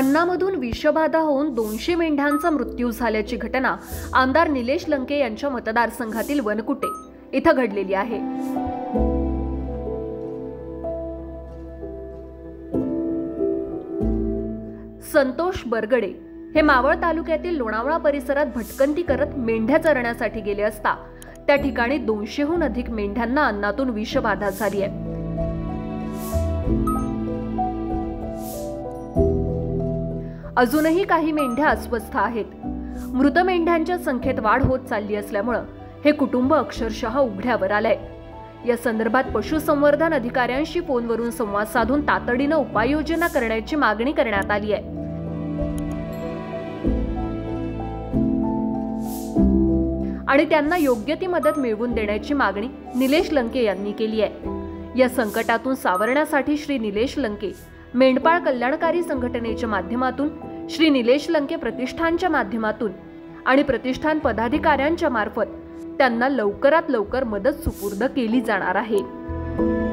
अन्नामधून विषबाधा होऊन 200 मेंढ्यांचा मृत्यू झाल्याची घटना आमदार निलेश लंके यांच्या मतदारसंघातील वनकुटे इथं घडलेली आहे। संतोष बरगडे हे मावळ तालुक्यातील लोणावळा परिसरात भटकंती करत मेंढ्या चरण्यासाठी गेले असता त्या ठिकाणी 200हून अधिक मेंढ्यांना अन्नातून विषबाधा झाली आहे। अजूनही काही मेंढ्या अस्वस्थ आहेत। मृत मेंढ्यांच्या संख्येत वाढ होत चालली असल्यामुळे हे कुटुंब अक्षरशः उघड्यावर आलंय। या संदर्भात पशुसंवर्धन अधिकाऱ्यांशी फोनवरून संवाद साधून तातडीने उपाययोजना करण्याची मागणी करण्यात आली आहे। आणि त्यांना योग्य ती मदत मिळवून देण्याची मागणी निलेश लंके यांनी केली आहे। या संकटातून सावरण्यासाठी श्री निलेश लंके मेंढपाळ कल्याणकारी संघटनेच्या माध्यमातून, श्री निलेश लंके प्रतिष्ठानच्या माध्यमातून आणि प्रतिष्ठान पदाधिकाऱ्यांच्या मार्फत त्यांना लवकरात लवकर मदत सुपूर्द केली जाणार आहे।